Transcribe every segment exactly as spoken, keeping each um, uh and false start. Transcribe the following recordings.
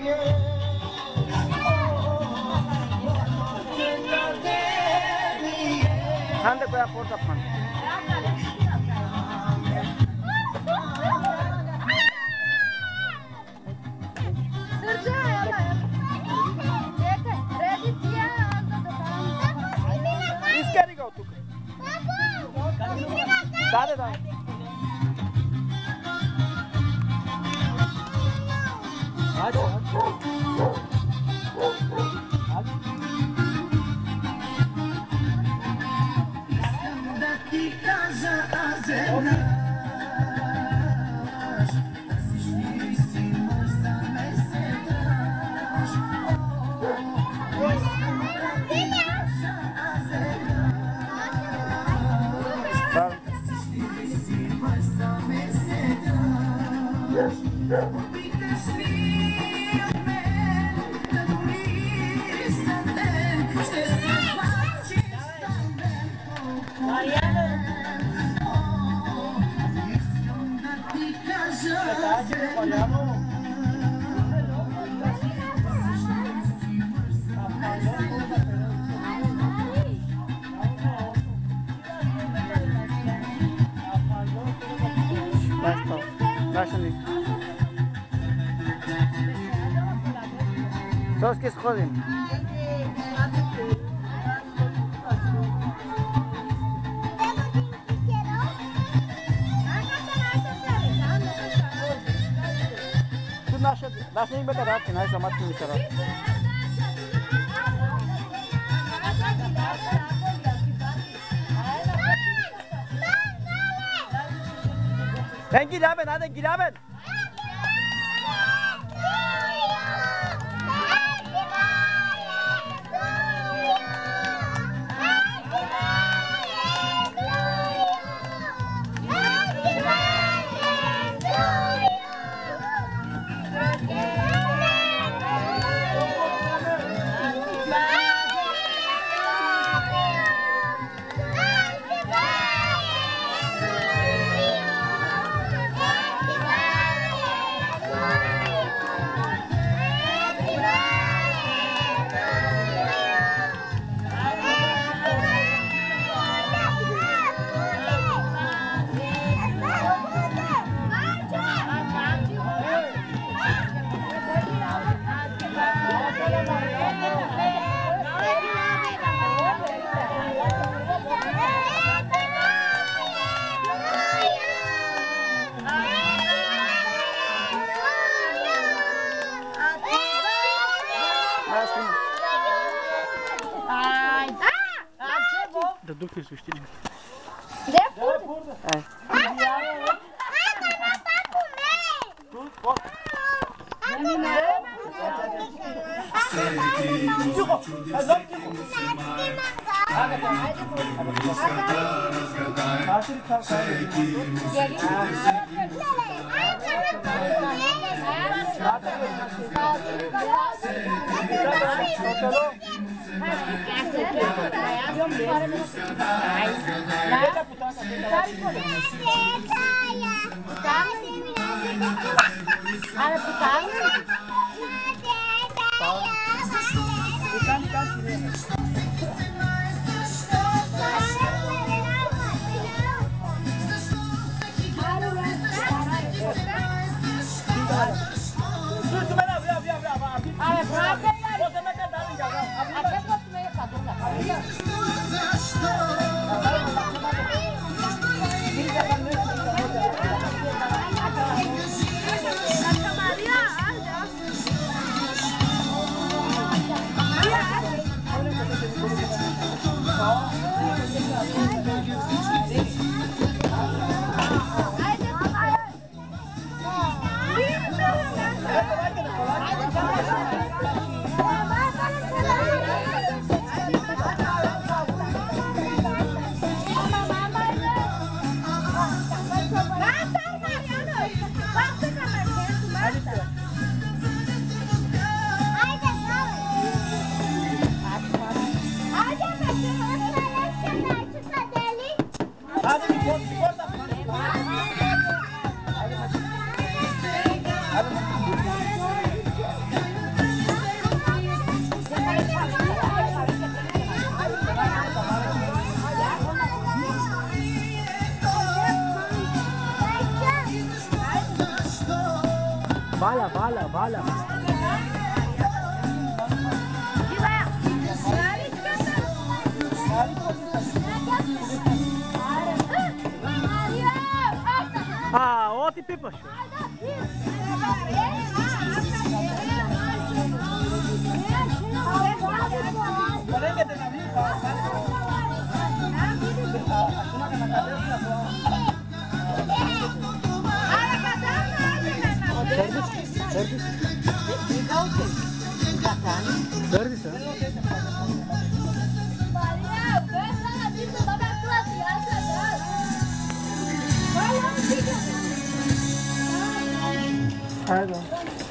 Hande koya porta pan. Iskari go tu. Dade da. Aç aç. Sos que joden. Tu nasze, nasze nie będę rad, nasz zamat nie misara. Ben gidaben, hadi gidaben. Da dupli su știi. De burada. Hai. А, от и пипаш. Servis. Servis. Pardon.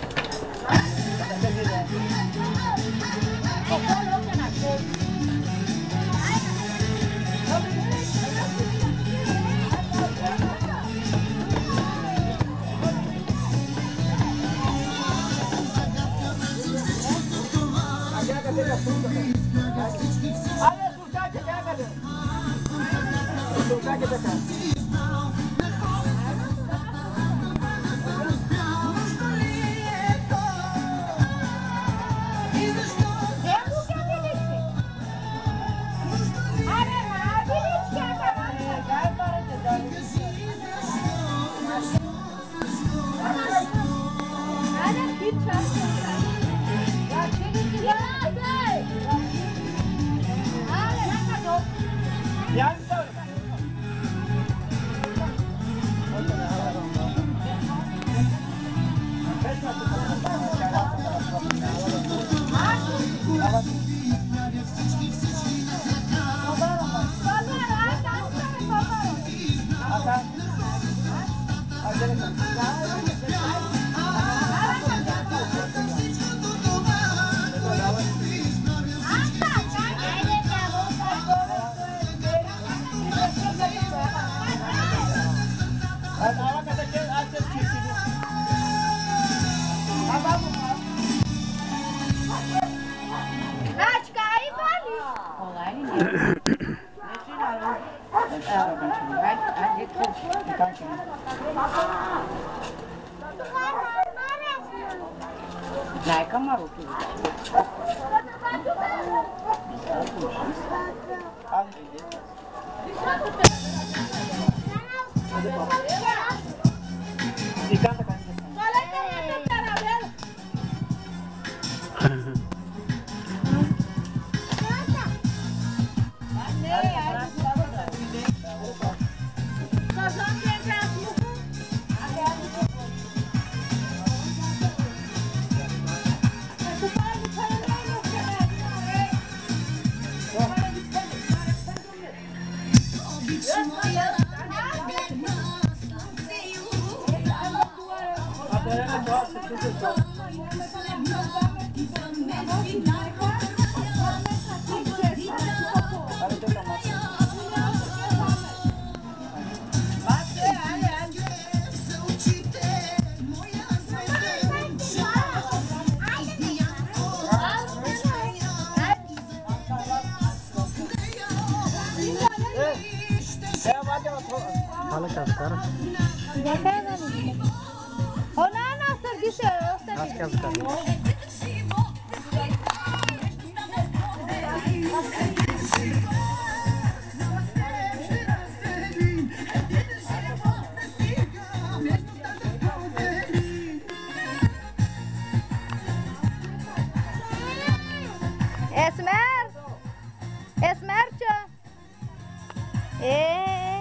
Olha, sultante, pega, Deus. Sultante, pega. Дай комару тут. Fala, cara. Ona na serviço, eu Acho que é os caras. Esmer, Esmerça. E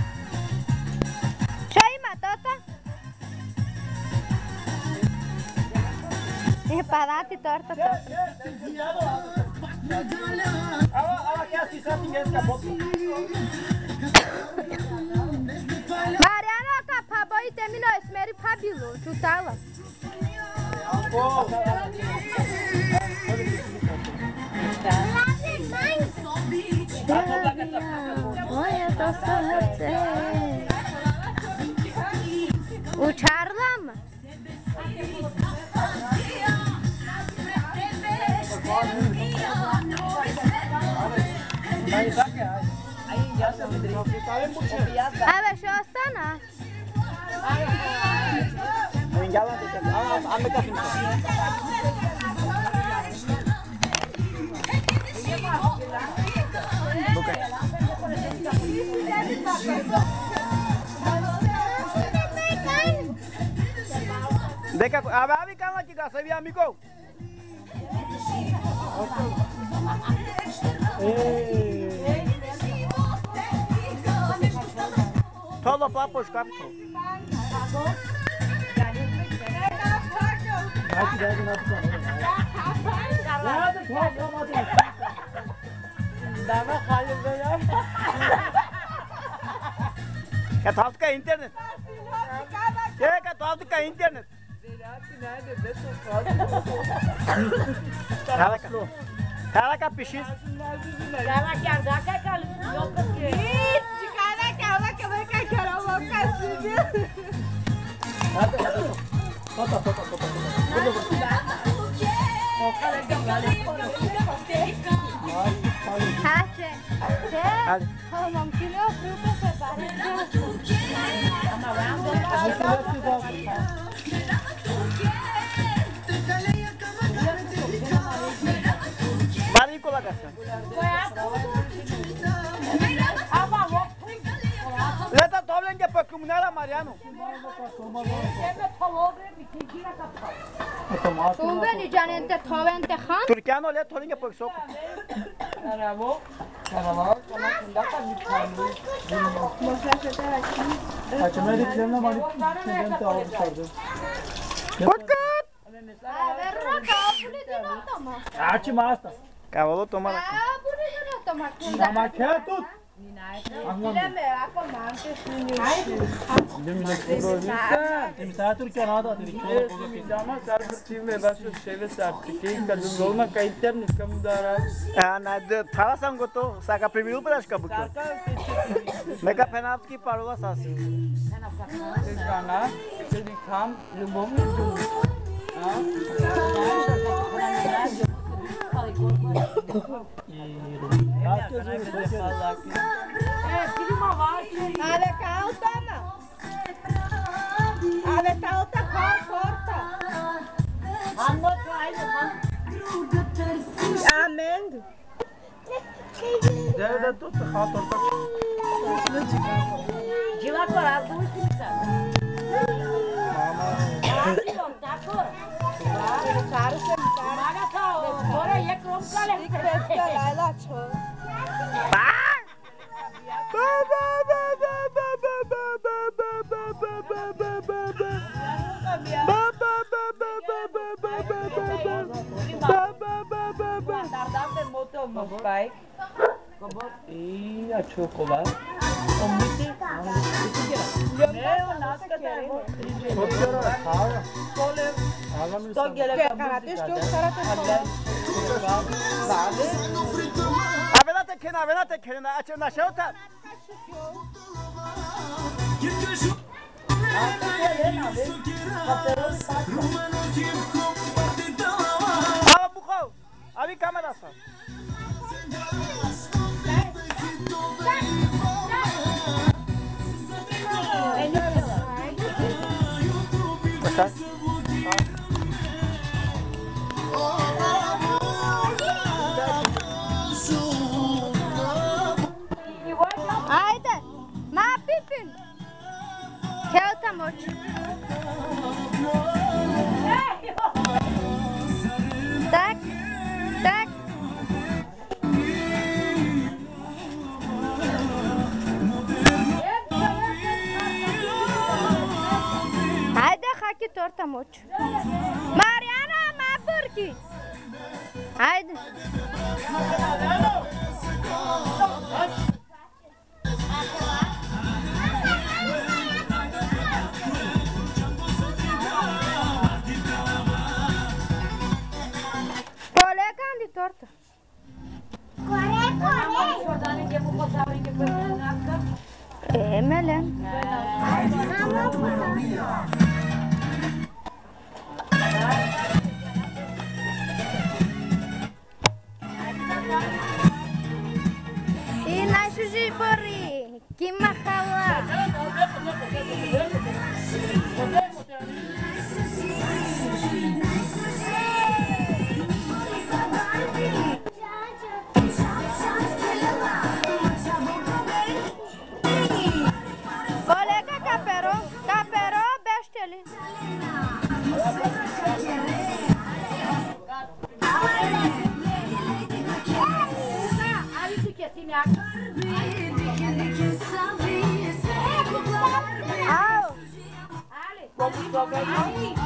Çay matata. E parata e torta. Mariana kapaba i temino Esmeri pabilo. Çutala. Uçarla mı? Evet, şu astana. Fica, a ver, fica lá que gasta, vi amigo. Todo papo os capto. Dava खाली गया क्या था उसका इंटरनेट क्या क्या था उसका internet cara का cara का पिशिस cara que anda que aquele não porque De cara que ela que vai que era uma casinha. foto foto foto Hace. Hadi. Tamam kilo fruta separe. Bari kola gasta Leta doblen que para comunal Mariano Tu veni canente tavente khan. Türkiye'nin öyle torin que para soco Arabo Arabo kana kunda ka mithalu Açmaydıklarına varıp içinden de alıp sardım. Kut kut Verna kabul edin adamı. Açım hasta. Cavalo toma la Kabul edin adamı. Ama kağıt tut. Bileme akomante İmsa Türkiye nada dedik. Dama sarfı में बस सेवे साथ के कदम लोना का internet कम दारा na de thala sango to saca primeiro braço cabuco mega penalti que parou assim गाना जल्दी काम लुबोम Ave calta não. Ave calta corta. Amen. Deve tudo rato tá Gila coral tu escuta. Caro sentar. Maga tá, bora aí com cara. Fica lá lá cho. Tardar de moto meu pai. E a chocolate. O mite. Meu nasce que tá. Cole. Tô gelip Karate çok karate. avela te kena avela te kena açın aşağı ta Ava buko abi kamera sa Başak Haydi. Ma pipin. Kelta moç. Tak. Tak. Haydi haki torta moç. Mariana ma burki. Haydi. Colega de torta. É, Melen. E na Jujibori, que machala. Colega Capero, Capero, beste Vamos jogar.